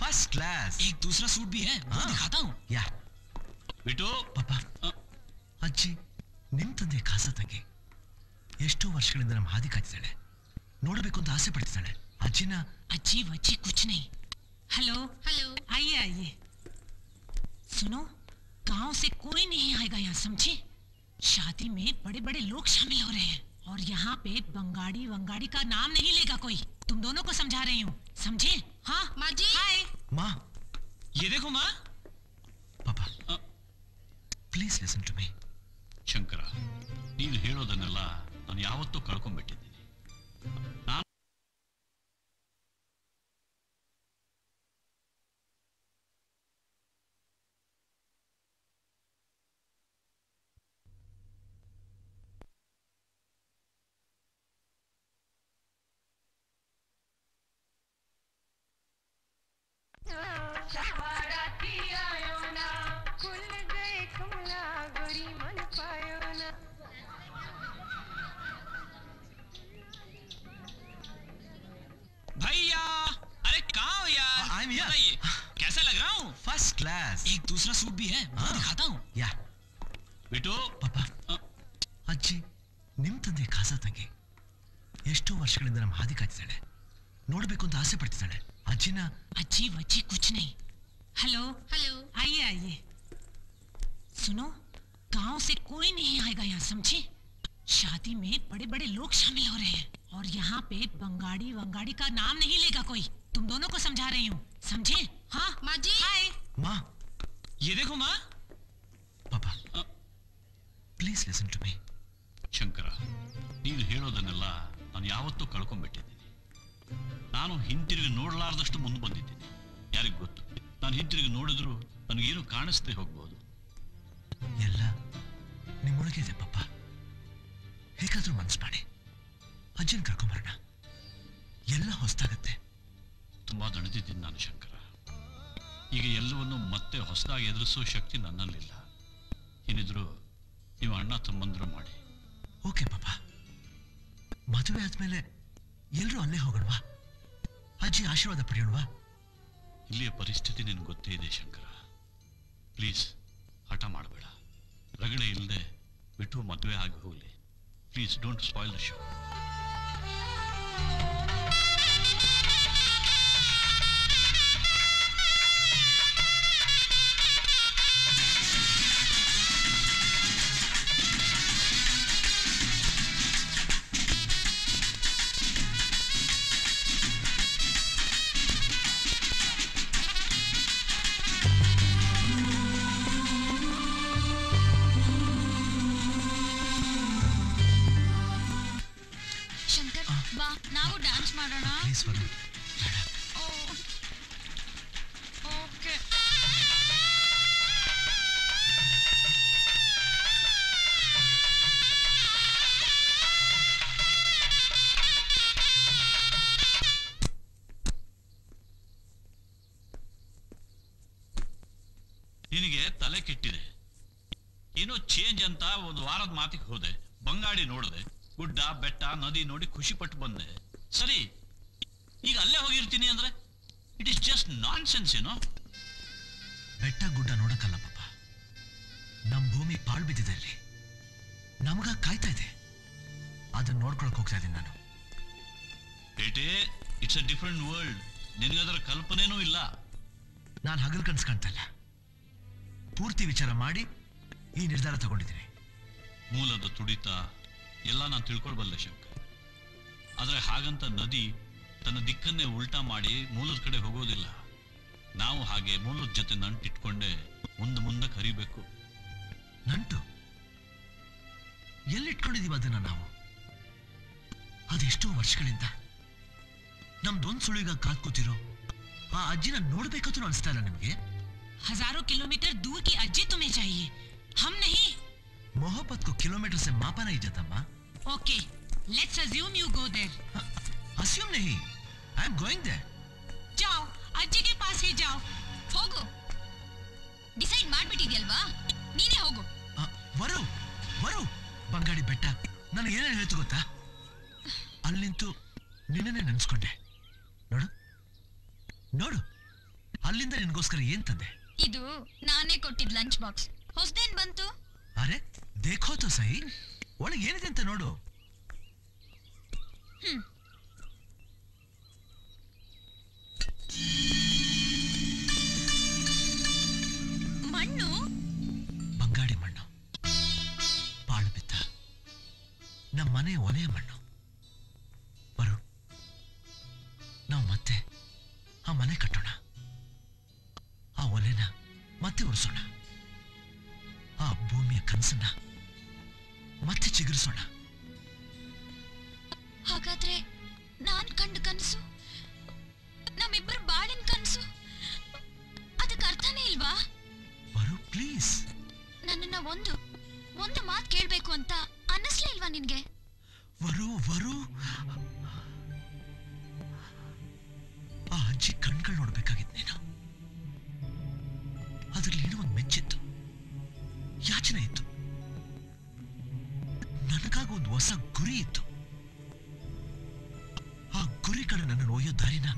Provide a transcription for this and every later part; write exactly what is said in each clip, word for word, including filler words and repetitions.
First class. एक दूसरा suit भी है, वो दिखाता हूँ। या बिटू पापा ಅಜ್ಜಿ ನಿಮ್ ತಂದೆ ಖಾಸ ತಂಗಿ ಎಷ್ಟೋ ವರ್ಷಗಳಿಂದ ನಮ್ಮ ಹಾದಿ ಕಾಯ್ತಿದ್ದಾಳೆ, ನೋಡಬೇಕು ಅಂತ ಆಸೆ ಪಡ್ತಿದ್ದಾಳೆ। ಅಜ್ಜಿನ अज्जी वज्जी कुछ नहीं। हेलो हेलो, आइए आइए। सुनो, गांव से कोई नहीं आएगा यहाँ, समझे? शादी में बड़े बड़े लोग शामिल हो रहे हैं और यहाँ पे बंगाड़ी वंगाड़ी का नाम नहीं लेगा कोई। तुम दोनों को समझा रही हूँ, समझे? हाँ माँ जी। हाय माँ। ये देखो माँ। पापा please listen to me. Shankara, ನೀನು ಹೇಳೋದನ್ನೆಲ್ಲ ನಾನು ಯಾವತ್ತೂ ಕಳ್ಕೊಂಡ್ಬಿಟ್ಟಿದ್ದೀನಿ। ನಾನು भैया, अरे कहाँ हो यार? I am here. कैसा लग रहा हूँ? First class. एक दूसरा सूट भी है, वो दिखाता हूँ। या बिटू ಪಾಪಾ ಅಜ್ಜಿ ನಿಮ್ ತಂದೆ ಖಾಸ ತಂಗಿ ಎಷ್ಟೋ ವರ್ಷಗಳಿಂದ ನಮ್ಮ ಹಾದಿ ಕಾಯ್ತಿದ್ದಾಳೆ, ನೋಡಬೇಕು ಅಂತ ಆಸೆ ಪಡ್ತಿದ್ದಾಳೆ। ಅಜ್ಜಿನ अज्जी वज्जी कुछ नहीं। हेलो हेलो, आइए आइए। सुनो, गांव से कोई नहीं आएगा यहाँ, समझे? शादी में बड़े बड़े लोग शामिल हो रहे हैं और यहाँ पे बंगाड़ी वंगाड़ी का नाम नहीं लेगा कोई। तुम दोनों को समझा रही हूँ, समझे? हाँ माँ जी। हाय माँ। ये देखो माँ। ಪಾಪಾ please listen to me. Shankara, ನೀನು ಹೇಳೋದನ್ನೆಲ್ಲ ನಾನು ಯಾವತ್ತೂ ಕಳ್ಕೊಂಡ್ಬಿಟ್ಟಿದ್ದೀನಿ। ನಾನು ಹಿಂತಿರುಗಿ ನೋಡಲಾರ್ದಷ್ಟು ಮುಂದೆ ಬಂದಿದ್ದೀನಿ। ಯಾರಿಗೂ ಗೊತ್ತು, ನಾನು ಹಿಂತಿರುಗಿ ನೋಡಿದ್ರು ನನಗೇನು ಕಾಣಿಸ್ದೇ ಹೋಗ್ಬೋದು। ಎಲ್ಲ ನಿಮ್ಮೊಳಗೆ ಇದೆ ಪಾಪ, ಹೇಗಾದ್ರೂ ಮನ್ಸು ಮಾಡಿ ಅಜ್ಜನ್ ಕರ್ಕೊಂಬರೋಣ, ಎಲ್ಲ ಹೊಸದಾಗತ್ತೆ। ತುಂಬಾ ದಣಿದಿದ್ದೀನಿ ನಾನು ಶಂಕರ। ಈಗ ಎಲ್ಲವನ್ನು ಮತ್ತೆ ಹೊಸದಾಗಿ ಎದುರಿಸೋ ಶಕ್ತಿ ನನ್ನಲ್ಲಿಲ್ಲ। ಏನಿದ್ರು ನೀವು ಅಣ್ಣ ತಮ್ಮಂದ್ರು ಮಾಡಿ। ಓಕೆ ಪಾಪ, ಮದುವೆ ಆದ್ಮೇಲೆ ಎಲ್ಲರೂ ಅಲ್ಲೇ ಹೋಗೋಣವಾ? ಅಜ್ಜಿ ಆಶೀರ್ವಾದ ಪಡೆಯೋಣವಾ? ಇಲ್ಲಿಯ ಪರಿಸ್ಥಿತಿ ನಿನಗೆ ಗೊತ್ತೇ ಇದೆ ಶಂಕರ, ಪ್ಲೀಸ್ ಹಠ ಮಾಡಬೇಡ। ರಗಳೆ ಇಲ್ಲದೆ ಬಿಟ್ಟು ಮದುವೆ ಆಗಿ ಹೋಗಲಿ, please don't spoil the show. ನಾವು ಡ್ಯಾನ್ಸ್ ಮಾಡೋಣ। ಪ್ಲೀಸ್ ವರುಣ್, ಓಕೆ ನಿನಗೆ ತಲೆ ಕೆಟ್ಟಿದೆ ಏನೋ ಚೇಂಜ್ ಅಂತ ಒಂದು ವಾರದ ಮಾತಿಗೆ ಹೋದೆ, ಬಂಗಾಡಿ ನೋಡಿದೆ, ಗುಡ್ಡ ಬೆಟ್ಟ ನದಿ ನೋಡಿ ಖುಷಿ ಪಟ್ಟು ಬಂದೆ। ಸರಿ, ಈಗ ಅಲ್ಲೇ ಹೋಗಿರ್ತೀನಿ ಅಂದ್ರೆ it is just nonsense ಏನೋ। ಬೆಟ್ಟ ಗುಡ್ಡ ನೋಡಕ್ಕಲ್ಲ ಪಾಪ, ನಮ್ ಭೂಮಿ ಪಾಳು ಬಿದ್ದಿದೆ, ಅಲ್ಲಿ ನಮಗ ಕಾಯ್ತಾ ಇದೆ, ಅದನ್ನ ನೋಡ್ಕೊಳಕ್ ಹೋಗ್ತಾ ಇದ್ದೀನಿ ನಾನು। ಬೇಟೆ, ಇಟ್ಸ್ ಅ ಡಿಫರೆಂಟ್ ವರ್ಲ್ಡ್, ನಿನಗದರ ಕಲ್ಪನೆನೂ ಇಲ್ಲ। ನಾನು ಹಗಲ್ ಕನ್ಸ್ ಕಾಣ್ತಾ ಇಲ್ಲ, ಪೂರ್ತಿ ವಿಚಾರ ಮಾಡಿ ಈ ನಿರ್ಧಾರ ತಗೊಂಡಿದ್ದೀನಿ। ಮೂಲದ ತುಡಿತ ಎಲ್ಲ ನಾನು ತಿಳ್ಕೊಳ್ಬಲ್ಲೆ ಶಂಕರ್, ಆದ್ರೆ ಹಾಗಂತ ನದಿ ತನ್ನ ದಿಕ್ಕನ್ನೇ ಉಲ್ಟಾ ಮಾಡಿ ಮೂಲದ ಕಡೆ ಹೋಗೋದಿಲ್ಲ। ನಾವು ಹಾಗೆ ಮೂಲದ ಜೊತೆ ನಂಟಿಟ್ಕೊಂಡೆ ಮುಂದೆ ಮುಂದೆ ಕರಿಬೇಕು। ನಂಟು ಎಲ್ಲಿಟ್ಕೊಂಡಿದೀವಿ ಅದನ್ನ ನಾವು? ಅದೆಷ್ಟೋ ವರ್ಷಗಳಿಂದ ನಮ್ದೊಂದ್ ಸುಳಿಗ ಕಾದ್ ಕೂತಿರೋ ಆ ಅಜ್ಜಿನ ನೋಡ್ಬೇಕಂತೂ ಅನಿಸ್ತಾ ಇಲ್ಲ ನಿಮ್ಗೆ? हजारों किलोमीटर दूर की अज्जी तुम्हें चाहिए, हम नहीं। मोहब्बत को किलोमीटर से मापा नहीं जाता माँ। Okay, let's assume you go there. Assume नहीं, आई एम गोइंग देयर। जाओ, अज्जी के पास ही जाओ। ಹೋಗು, ಡಿಸೈಡ್ ಮಾಡ್ಬಿಟ್ಟಿದ್ಯಲ್ವಾ, ನೀನೇ ಹೋಗು। ವರು ವರು ಬಂಗಾಡಿ ಬೆಟ್ಟ ನನಗೆ ಏನೇನು ಹೇಳ್ತು ಗೊತ್ತಾ? ಅಲ್ಲಿ ನಿಂತು ನಿನ್ನನ್ನೇ ನೆನೆಸ್ಕೊಂಡೆ। ನೋಡು ನೋಡು, ಅಲ್ಲಿಂದ ನಿನ್ಗೋಸ್ಕರ ಏನ್ ತಂದೆ? ಇದು ನಾನೇ ಕೊಟ್ಟಿದ್ ಲಂಚ್ ಬಾಕ್ಸ್. ಹೊಸದೇನ್ ಬಂತು? ಅರೆ ದೇಖೋ ತೋ ಸಹಿ, ಒಳಗೆ ಏನಿದೆ ಅಂತ ನೋಡು. ಹ್ಮ್ ಮಣ್ಣು, ಬಂಗಾಡಿ ಮಣ್ಣು, ಪಾಳು ಬಿದ್ದ ನಮ್ಮ ಮನೆ ಒಲೆಯ ಮಣ್ಣು. ಬರು, ನಾವು ಮತ್ತೆ ಆ ಮನೆ ಕಟ್ಟೋಣ, ಆ ಒಲೆನ ಮತ್ತೆ ಉರಿಸೋಣ, ಆ ಭೂಮಿಯ ಕನಸನ್ನ ಮತ್ತೆ ಚಿಗುರಿಸೋಣ. ಹಾಗಾದ್ರೆ ನಾನ್ ಕಂಡ ಕನಸು, ನಮ್ಮಿಬ್ಬರು ಬಾಳಿನ ಕನಸು, ಅದಕ್ಕೆ ಅರ್ಥನೇ ಇಲ್ವಾ? ಬರು ಪ್ಲೀಸ್. ನನ್ನನ್ನ ಒಂದು ಒಂದು ಮಾತು ಕೇಳ್ಬೇಕು ಅಂತ ಅನ್ನಿಸ್ಲೇ ಇಲ್ವಾ ನಿನ್ಗೆ? ವರು ವರು ಆ ಅಜ್ಜಿ ಕಣ್ಗಳು ನೋಡ್ಬೇಕಾಗಿತ್ತು ನೀನು. ಅದ್ರಲ್ಲಿ ಏನೋ ಒಂದು ಮೆಚ್ಚಿತ್ತು, ಯಾಚನೆ ಇತ್ತು, ನನಗಾಗ ಒಂದು ಹೊಸ ಗುರಿ ಇತ್ತು. ಆ ಗುರಿ ಕಡೆ ನನ್ನ ಒಯ್ಯೋ ದಾರಿನ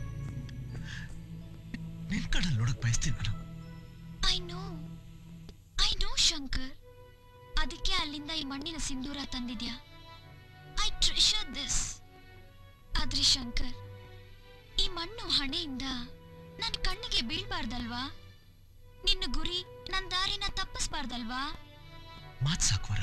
ನಿನ್ ಕಡಲ್ಲಿ ನೋಡಕ್ ಬಯಸ್ತೀನಿ ನಾನು. I know I know Shankar, ಅದಕ್ಕೆ ಅಲ್ಲಿಂದ ಈ ಮಣ್ಣಿನ ಸಿಂಧೂರ ತಂದಿದ್ಯಾ. I treasure this. ಆದ್ರೆ ಶಂಕರ್, ಈ ಮಣ್ಣು ಹಣೆಯಿಂದ ನನ್ನ ಕಣ್ಣಿಗೆ ಬೀಳ್ಬಾರ್ದಲ್ವಾ? ನಿನ್ನ ಗುರಿ ನನ್ನ ದಾರಿನ ತಪ್ಪಿಸ್ಬಾರ್ದಲ್ವಾ? ಮಾತ್ ಸಾಕುವರ,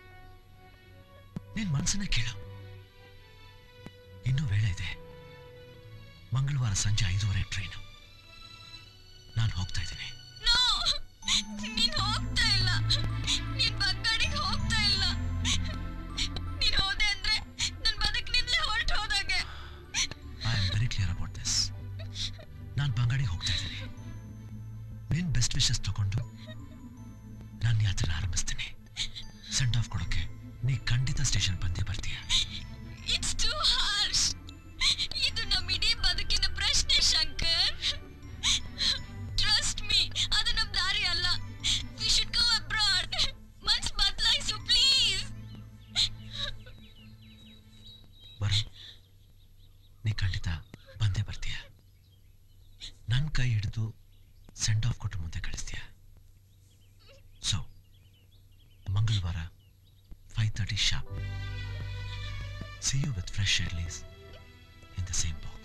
ನಿನ್ ಮನ್ಸನ್ನ ಕೇಳು. ಇನ್ನೂ ವೇಳೆ ಇದೆ. ಮಂಗಳವಾರ ಸಂಜೆ ಐದೂವರೆ ಟ್ರೈನು. ನಾನು ಹೋಗ್ತಾ ಇದ್ದೀನಿ. ನೋ, ನೀನ್ ಹೋಗ್ತಾ ಇಲ್ಲ. ನೀನ್ ಬಂಗಾಡಿಗೆ ಹೋಗ್ತಾ ಇಲ್ಲ. ನೀನ್ ಹೋದೆ ಅಂದ್ರೆ ನನ್ ಬದುಕಿನಿಂದಲೇ ಹೊರಟು ಹೋದಾಗೆ. I am very clear about this. ನಾನು ಬಂಗಾಡಿಗೆ ಹೋಗ್ತಾ ಇದ್ದೀನಿ. ನಿನ್ ಬೆಸ್ಟ್ ವಿಶಸ್ ತಗೊಂಡು ನಾನು ಯಾತ್ರೆ ಆರಂಭಿಸ್ತೀನಿ. ಸೆಂಡ್ ಆಫ್ ಕೊಡೋಕೆ ನೀ ಖಂಡಿತ ಸ್ಟೇಷನ್ ಬಂದೇ ಬರ್ತೀಯ. It's too harsh. ಇದು ನಮ್ಮ ಇಡೀ ಬದುಕಿನ ಪ್ರಶ್ನೆ ಶಂಕರ್. ಟ್ರಸ್ಟ್ ಮೀ, ಅದು ನಮ್ಮ ದಾರಿ ಅಲ್ಲ. We should go abroad. ಮನ್ಸ್ ಬದಲಾಯಿಸು ಪ್ಲೀಸ್. ಬರು, ನೀ ಖಂಡಿತ ಬಂದೇ ಬರ್ತೀಯ. ನನ್ನ ಕೈ ಹಿಡಿದು ಸೆಂಡ್ ಆಫ್ ಕೊಟ್ಟು ಮುಂದೆ ಕಳಿಸ್ತೀಯ. ಸೊ ಮಂಗಳವಾರ five thirty sharp. See you with fresh Shirleys in the same box.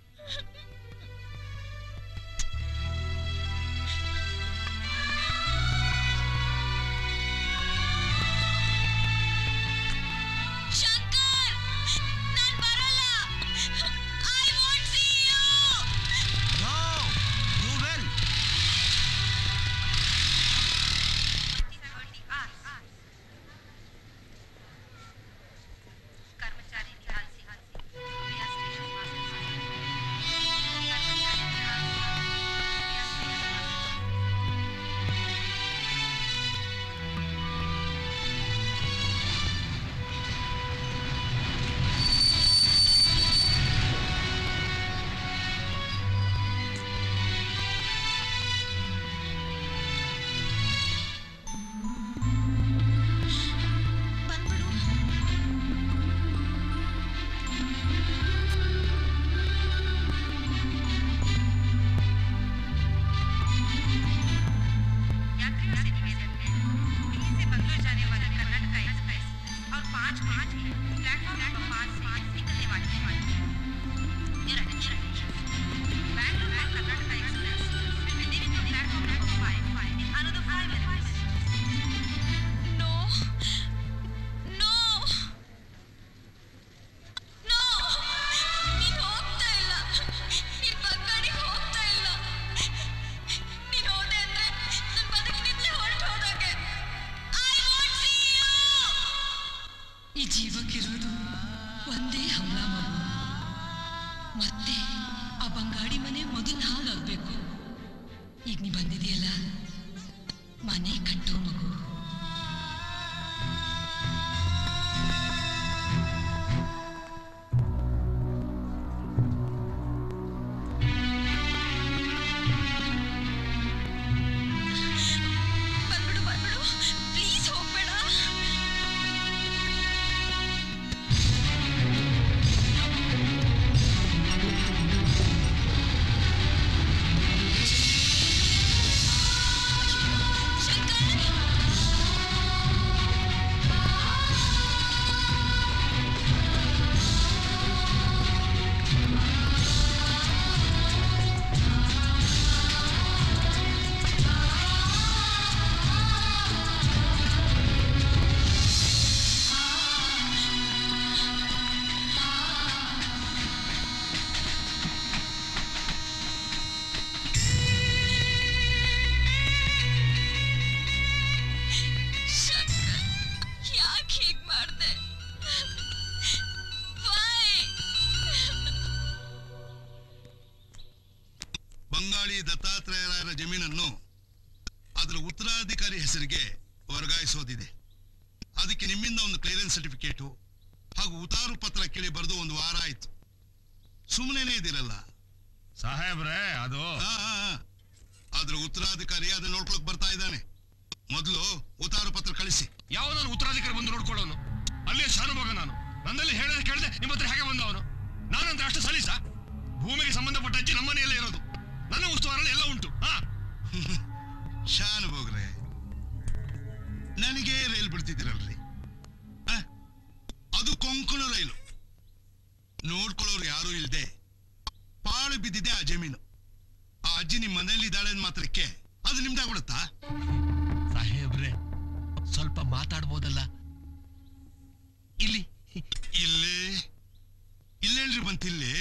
Shankar, ನಾನ್ ಬರಲ್ಲ. I won't see you. No, you will. कर्मचारी ध्यान से कृपया स्टेशन वापस आएं। ಜೀವಕ್ಕಿರೋದು ಒಂದೇ ಹಂಬಲ ಮಗು. ಮತ್ತೆ ಆ ಬಂಗಾಡಿ ಮನೆ ಮೊದಲು ಹಾಗಾಗ್ಬೇಕು. ಈಗ ನೀ ಬಂದಿದೆಯಲ್ಲ, ಮನೆ ಕಟ್ಟೋ ಮಗು. ಬಂಗಾಳಿ ದತ್ತಾತ್ರೇಯರ ಜಮೀನನ್ನು ಅದರ ಉತ್ತರಾಧಿಕಾರಿ ಹೆಸರಿಗೆ ವರ್ಗಾಯಿಸೋದಿದೆ. ಅದಕ್ಕೆ ನಿಮ್ಮಿಂದ ಒಂದು ಕ್ಲಿಯರೆನ್ಸ್ ಸರ್ಟಿಫಿಕೇಟು ಹಾಗೂ ಉತ್ತಾರು ಪತ್ರ ಕೇಳಿ ಬರೆದು ಒಂದು ವಾರ ಆಯ್ತು. ಸುಮ್ಮನೆ ಇದಿರಲ್ಲ ಸಾಹೇಬ್ರೆ. ಅದು ಅದ್ರ ಉತ್ತರಾಧಿಕಾರಿ ಅದನ್ನ ನೋಡ್ಕೊಳಕ್ ಬರ್ತಾ ಇದ್ದಾನೆ. ಮೊದಲು ಉತ್ತಾರು ಪತ್ರ ಕಳಿಸಿ. ಯಾವ ನಾನು ಉತ್ತರಾಧಿಕಾರಿ ಬಂದು ನೋಡ್ಕೊಳ್ಳೋನು? ಅಲ್ಲೇ ಶಾನುಭೋಗ ನಾನು. ನನ್ನಲ್ಲಿ ಹೇಳದೆ ಕೇಳದೆ ನಿಮ್ಮ ಹತ್ರ ಹೇಗೆ ಬಂದವನು? ನಾನಂದ್ರೆ ಅಷ್ಟು ಸಲೀಸ? ಭೂಮಿಗೆ ಸಂಬಂಧಪಟ್ಟ ಅಜ್ಜಿ ನಮ್ಮನೆಯಲ್ಲೇ ಇರೋದು. ನನ್ನ ಉಸ್ತುವಾರಲ್ಲಿ ಎಲ್ಲ ಉಂಟು. ಹಾ ಶಾನುಭೋಗ್ರೆ, ನನಗೆ ರೈಲು ಬಿಡ್ತಿದ್ದೀರಲ್ರಿ, ಅದು ಕೊಂಕಣ ರೈಲು. ನೋಡ್ಕೊಳ್ಳೋರು ಯಾರೂ ಇಲ್ಲದೆ ಪಾಳು ಬಿದ್ದಿದೆ ಆ ಜಮೀನು. ಆ ಅಜ್ಜಿ ನಿಮ್ಮ ಮನೆಯಲ್ಲಿ ಇದ್ದಾಳೆ ಅಂದ ಮಾತ್ರಕ್ಕೆ ಅದು ನಿಮ್ದಾಗ್ಬಿಡುತ್ತಾ? ಸಾಹೇಬ್ರೆ, ಸ್ವಲ್ಪ ಮಾತಾಡ್ಬೋದಲ್ಲ? ಇಲ್ಲಿ ಇಲ್ಲೇ ಇಲ್ಲೇನ್ರಿ ಬಂತಿಲ್ಲಿ?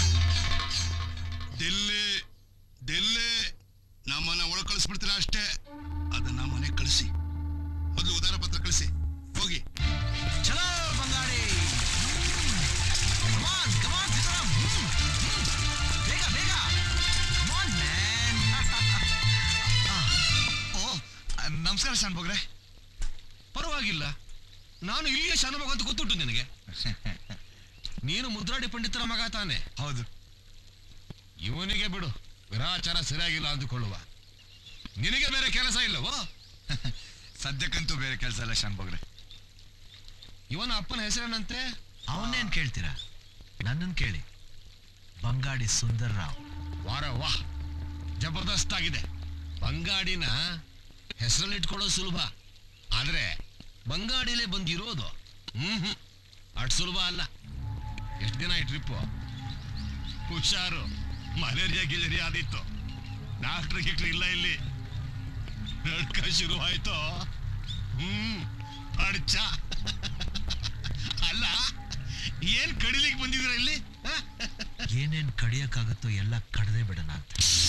ಡೆಲ್ಲಿ ಡೆಲ್ಲಿ ನಮ್ಮನ್ನ ಒಳಗೆ ಕಳಿಸ್ಬಿಡ್ತೀರಾ ಅಷ್ಟೇ. ಅದನ್ನ ಮನೆಗೆ ಕಳಿಸಿ. ಮೊದಲು ಉದಾರ ಪತ್ರ ಕಳಿಸಿ. ಹೋಗಿ. ಚಲೋ ಬಂಗಾಡಿ, ಬೇಗ ಬೇಗ. ನಮಸ್ಕಾರ ಶಾನುಭೋಗ್ರೆ. ಪರವಾಗಿಲ್ಲ, ನಾನು ಇಲ್ಲಿಯೇ ಶಾನುಭೋಗ ಅಂತ ಗೊತ್ತುಂಟು ನಿನಗೆ. ನೀನು ಮುದ್ರಾಡಿ ಪಂಡಿತರ ಮಗ ತಾನೆ? ಹೌದು. ಇವನಿಗೆ ಬಿಡು, ವಿರಾಚಾರ ಸರಿಯಾಗಿಲ್ಲ ಅಂದುಕೊಳ್ಳುವ. ನಿನಗೆ ಬೇರೆ ಕೆಲಸ ಇಲ್ಲವೋ? ಸದ್ಯಕ್ಕಂತೂ ಬೇರೆ ಕೆಲಸ ಇಲ್ಲ ಶಾನುಭೋಗ್ರೆ. ಇವನ ಅಪ್ಪನ ಹೆಸರೇನಂತೆ? ಅವನ್ನೇನ್ ಕೇಳ್ತೀರಾ, ನನ್ನನ್ನು ಕೇಳಿ. ಬಂಗಾಡಿ ಸುಂದರ್ ರಾವ್. ವಾರ ವಾಹ್, ಜಬರ್ದಸ್ತ್ ಆಗಿದೆ. ಬಂಗಾಡಿನ ಹೆಸರಲ್ಲಿ ಇಟ್ಕೊಳ್ಳೋದು ಸುಲಭ, ಆದ್ರೆ ಬಂಗಾಡಿಲೇ ಬಂದಿರೋದು ಹ್ಮ್ ಹ್ಮ್ ಅಷ್ಟು ಸುಲಭ ಅಲ್ಲ. ಎಷ್ಟು ದಿನ ಈ ಟ್ರಿಪ್ಪು? ಹುಷಾರು, ಮಲೇರಿಯಾ ಗಿಲೇರಿಯಾ ಆದಿತ್ತು. ಡಾಕ್ಟ್ರ್ ಗಿಕ್ಟ್ರ್ ಇಲ್ಲ ಇಲ್ಲಿ. ನಡ್ಕ ಶುರು ಆಯ್ತು. ಹ್ಮ್ ಅಡ್ಚ. ಅಲ್ಲ, ಏನ್ ಕಡಿಲಿಕ್ಕೆ ಬಂದಿದ್ರ ಇಲ್ಲಿ? ಏನೇನ್ ಕಡಿಯಕ್ಕಾಗುತ್ತೋ ಎಲ್ಲ ಕಡದೆ ಬಿಡೋಣ ಅಂತ.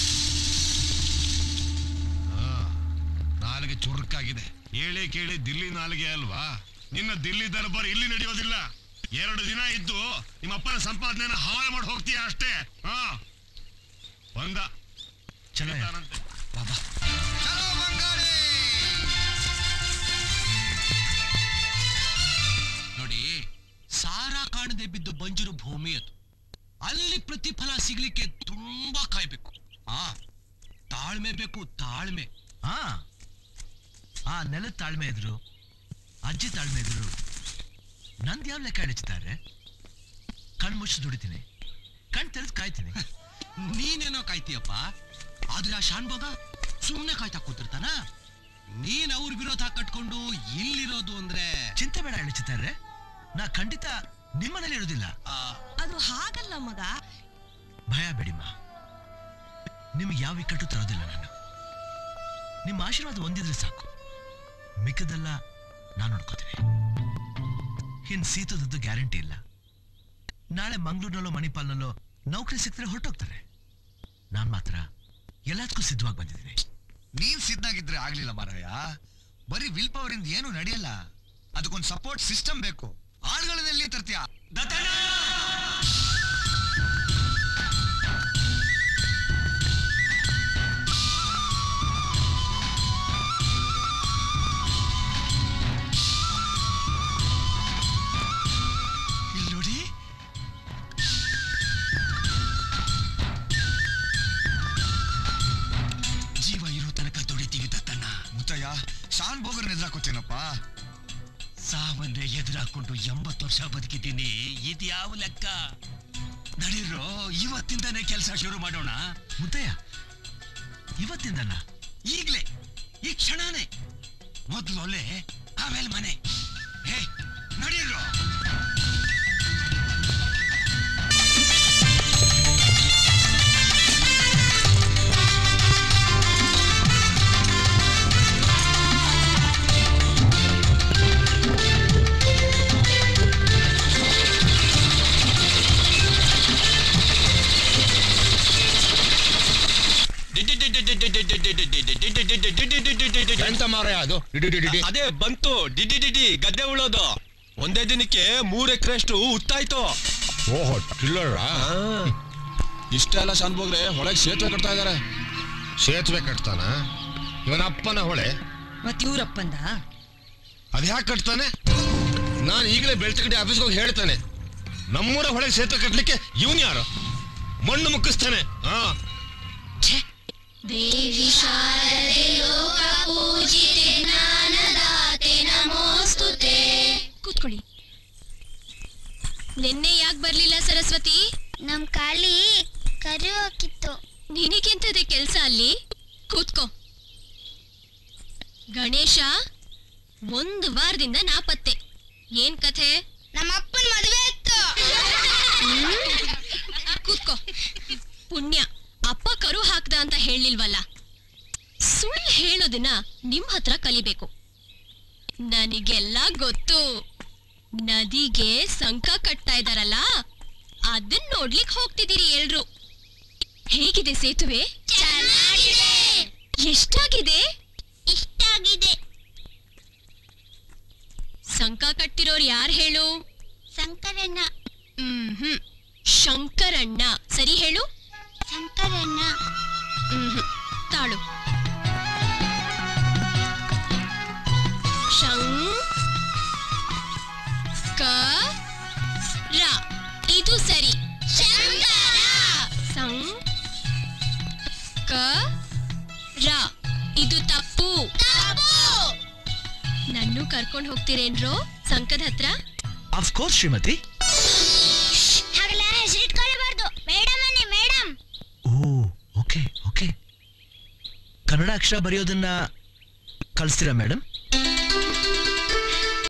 ನಾಲಿಗೆ ಚುರುಕಾಗಿದೆ. ಹೇಳಿ ಕೇಳಿ ದಿಲ್ಲಿ ನಾಲಿಗೆ ಅಲ್ವಾ? ನಿನ್ನ ದಿಲ್ಲಿ ದರ್ಬಾರ್ ಇಲ್ಲಿ ನಡೆಯೋದಿಲ್ಲ. ಎರಡು ದಿನ ಇದ್ದು ನಿಮ್ಮಪ್ಪನ ಸಂಪಾದನೆನ ಹಾಳು ಮಾಡಿ ಹೋಗ್ತೀಯ ಅಷ್ಟೇ. ಹಾ ಬಂದ ಚೆನ್ನಾಗಿ ಬಾಬಾ. ನೋಡಿ, ಸಾರಾ ಕಾಣದೆ ಬಿದ್ದು ಬಂಜರು ಭೂಮಿ ಅದು. ಅಲ್ಲಿ ಪ್ರತಿಫಲ ಸಿಗ್ಲಿಕ್ಕೆ ತುಂಬಾ ಕಾಯ್ಬೇಕು. ಆ ತಾಳ್ಮೆ ಬೇಕು, ತಾಳ್ಮೆ. ಹಾ, ಆ ನೆಲದ ತಾಳ್ಮೆ ಇದ್ರು, ಅಜ್ಜಿ ತಾಳ್ಮೆ ಇದ್ರು, ನಂದು ಯಾವ ಲೆಕ್ಕ ಹಿಡಿತಾರೆ? ಕಣ್ ಮುಚ್ಚಿ ದುಡಿತೀನಿ, ಕಣ್ ತೆರೆದು ಕಾಯ್ತೀನಿ. ನೀನೇನೋ ಕಾಯ್ತೀಯಪ್ಪ, ಆದ್ರೆ ಆ ಶಾನ್ಭೋಗ ಸುಮ್ನೆ ಕಾಯ್ತಾ ಕೂತಿರ್ತಾನ. ನೀನ್ ಅವ್ರ ವಿರೋಧ ಕಟ್ಕೊಂಡು ಇಲ್ಲಿರೋದು ಅಂದ್ರೆ ಚಿಂತೆ ಬೇಡ ಎಳಿತಾರೆ. ನಾ ಖಂಡಿತ ನಿಮ್ಮನೇಲಿ ಇರೋದಿಲ್ಲ. ಅದು ಹಾಗಲ್ಲ ಮಗ. ಭಯ ಬೇಡಿಮ್ಮ, ನಿಮ್ಗೆ ಯಾವ ಇಕ್ಕಟ್ಟು ತರೋದಿಲ್ಲ ನಾನು. ನಿಮ್ಮ ಆಶೀರ್ವಾದ ಒಂದಿದ್ರೆ ಸಾಕು, ಮಿಕ್ಕದೆಲ್ಲ ನಾನು ನೋಡ್ಕೋತೀನಿ. ಇನ್ ಸೀತದದ್ದು ಗ್ಯಾರಂಟಿ ಇಲ್ಲ. ನಾಳೆ ಮಂಗ್ಳೂರ್ನಲ್ಲೋ ಮಣಿಪಾಲ್ನಲ್ಲೋ ನೌಕರಿ ಸಿಕ್ತರೆ ಹೊರಟೋಗ್ತಾರೆ. ನಾನ್ ಮಾತ್ರ ಎಲ್ಲದಕ್ಕೂ ಸಿದ್ಧವಾಗಿ ಬಂದಿದ್ದೀನಿ. ನೀನ್ ಸಿದ್ಧಾಗಿದ್ರೆ ಆಗ್ಲಿಲ್ಲ ಮಾರಾಯ. ಬರೀ ವಿಲ್ ಪವರ್ ಇಂದ ಏನು ನಡೆಯಲ್ಲ. ಅದಕ್ಕೊಂದು ಸಪೋರ್ಟ್ ಸಿಸ್ಟಮ್ ಬೇಕು. ಆಳುಗಳನ್ನೆಲ್ಲಿ ತರ್ತೀಯ? ಇಲ್ಲಿ ನೋಡಿ, ಜೀವ ಇರೋ ತನಕ ದುಡಿತೀವಿ ದತ್ತಣ್ಣ. ಮುತ್ತಯ್ಯ, ಶಾನ್ ಭೋಗರ್ನ ಎದುರಾಕೋತೇನಪ್ಪ. ಸಾವನ್ನೇ ಎದುರಾಕೊಂಡು ಎಂಬತ್ತು ವರ್ಷ ಬದುಕಿದ್ದೀನಿ. ಇದ್ಯಾವ ಲೆಕ್ಕ? ನಡೀರೋ, ಇವತ್ತಿಂದಾನೇ ಕೆಲಸ ಶುರು ಮಾಡೋಣ. ಮುದ್ದಯ್ಯ, ಇವತ್ತಿಂದನ? ಈಗ್ಲೇ, ಈ ಕ್ಷಣನೇ. ಮೊದ್ಲು ಒಲೆ, ಆಮೇಲೆ ಮನೆ. ಹೇ ನಡೀರೋ. ಎಂತ ಮಾರಾಯ ಅದು? ಅದೇ ಬಂತು ಡಿಡಿ ಡಿಡಿ ಗದ್ದೆ ಉಳೋದು. ಒಂದೇ ದಿನಕ್ಕೆ ಮೂರ್ ಎಕರೆಷ್ಟು ಉತ್ತಾಯ್ತು. ಓಹೋ, ಟಿಲ್ಲರ. ಇಷ್ಟೆಲ್ಲ ಶಾನ್ಭೋಗ್ರೆ ಹೊಳೆಗೆ ಸೇತುವೆ ಕಟ್ತಾ ಇದಾರೆ. ಸೇತುವೆ ಕಟ್ತಾನ? ಇವನ ಅಪ್ಪನ ಹೊಳೆ ಮತ್ ಇವ್ರಪ್ಪಂದ ಅದ್ ಯಾಕೆ ಕಟ್ತಾನೆ? ನಾನು ಈಗಲೇ ಬೆಳ್ತಗಡೆ ಆಫೀಸ್ಗೆ ಹೋಗಿ ಹೇಳ್ತಾನೆ, ನಮ್ಮೂರ ಹೊಳೆಗೆ ಸೇತುವೆ ಕಟ್ಲಿಕ್ಕೆ ಇವನ್ ಯಾರು? ಮಣ್ಣು ಮುಕ್ಕಿಸ್ತಾನೆ. ಹಾ ದೇವಿ ಶಾರದೆ ಲೋಕ ಪೂಜಿತೆ ಜ್ಞಾನದಾತೆ ನಮೋಸ್ತುತೆ. ಕೂತ್ಕೊಳ್ಳಿ. ನಿನ್ನೆ ಯಾಕೆ ಬರ್ಲಿಲ್ಲ ಸರಸ್ವತಿ? ನಮ್ ಕಾಲಿ ಕರಿ ಹೋಗಿತ್ತು. ನಿನಗೆಂತದೆ ಕೆಲ್ಸ ಅಲ್ಲಿ? ಕೂತ್ಕೋ. ಗಣೇಶ ಒಂದು ವಾರದಿಂದ ನಾಪತ್ತೆ. ಏನ್ ಕಥೆ? ನಮ್ಮ ಅಪ್ಪನ ಮದುವೆ ಇತ್ತು. ಕೂತ್ಕೋ. ಪುಣ್ಯ, ಅಪ್ಪ ಕರು ಹಾಕ್ದ ಅಂತ ಹೇಳಿಲ್ವಲ್ಲ. ಸುಳ್ಳು ಹೇಳೋದನ್ನ ನಿಮ್ ಹತ್ರ ಕಲಿಬೇಕು. ನನಗೆಲ್ಲ ಗೊತ್ತು. ನದಿಗೆ ಸಂಕ ಕಟ್ತಾ ಇದಾರಲ್ಲ, ಅದನ್ನ ನೋಡ್ಲಿಕ್ ಹೋಗ್ತಿದ್ದೀರಿ ಎಲ್ರು. ಹೇಗಿದೆ ಸೇತುವೆ? ಚೆನ್ನಾಗಿದೆ. ಎಷ್ಟಾಗಿದೆ? ಇಷ್ಟಾಗಿದೆ. ಸಂಕ ಕಟ್ಟಿರೋರು ಯಾರು ಹೇಳು? ಶಂಕರಣ್ಣ. ಹ್ಮ್ ಹ್ಮ್ ಶಂಕರಣ್ಣ. ಸರಿ ಹೇಳು. ಶಂಕರಣ್ಣ. ಹ್ಮ್ ತಾಳು. ಶಂಕರ. ಇದು ಸರಿ. ಶಂಕರ. ಸಂಕರ. ಇದು ತಪ್ಪು. ನನ್ನೂ ಕರ್ಕೊಂಡು ಹೋಗ್ತೀರೇನ್ರೋ ಸಂಕದ ಹತ್ರ? Of course Shrimati. ಹಾಗೆಲ್ಲ ಹೆಸರಿಟ್ಕೊಳ್ಳಬಾರ್ದು. ಮೇಡಮ್ ಅನ್ನಿ madam. Oh okay okay. Kannada ಅಕ್ಷರ ಬರೆಯೋದನ್ನ ಕಲಿಸ್ತೀರಾ ಮೇಡಮ್?